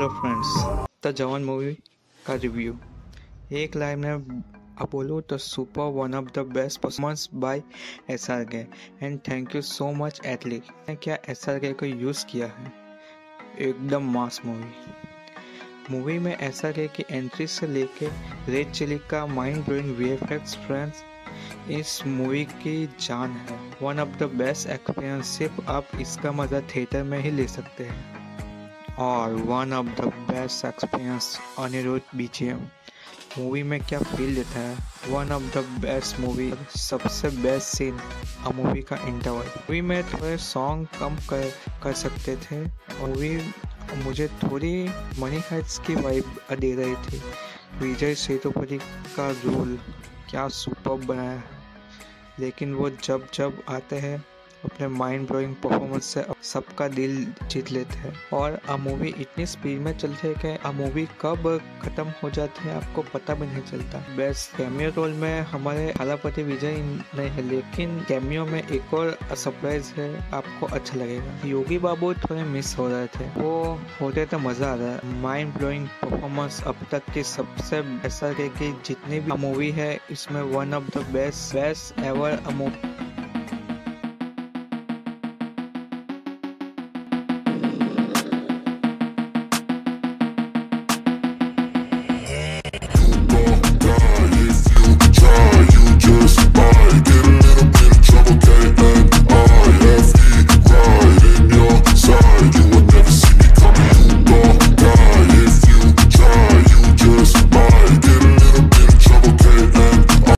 Hello friends, the Jawan movie का review. एक line में अब बोलूँ तो super, one of the best performance by SRK and thank you so much Atlee ने क्या SRK को यूज़ किया है। एकदम मास मूवी में SRK की एंट्री से लेके रेड चिली का माइंड ब्लोइंग VFX फ्रेंड्स इस मूवी की जान है। One of the best experience, सिर्फ आप इसका मज़ा थिएटर में ही ले सकते हैं। और one of the best experience Anirudh BGM movie में क्या फील देता है। One of the best movie, सबसे बेस्ट सीन अ मूवी का इंटरवल। मूवी में थोड़े सॉन्ग कम कर सकते थे। मूवी मुझे थोड़ी मनी हाइट्स की वाइब दे रही थी। विजय सेतुपति का रोल क्या सुपर बनाया है, लेकिन वो जब आते हैं अपने माइंड ब्लोइंग परफॉर्मेंस से सबका दिल जीत लेते हैं। और अ मूवी इतनी स्पीड में चलती है कि अ मूवी कब खत्म हो जाती है आपको पता भी नहीं चलता। बेस्ट कैमियो रोल में हमारे थालापति विजय नहीं है, लेकिन कैमियो में एक और सरप्राइज है, आपको अच्छा लगेगा। योगी बाबू थोड़े मिस हो रहे थे, वो होते तो मजा आ रहा है। माइंड ब्लोइंग परफॉर्मेंस अब तक की सबसे SRK की जितनी भी मूवी है, इसमें one of the best ever movie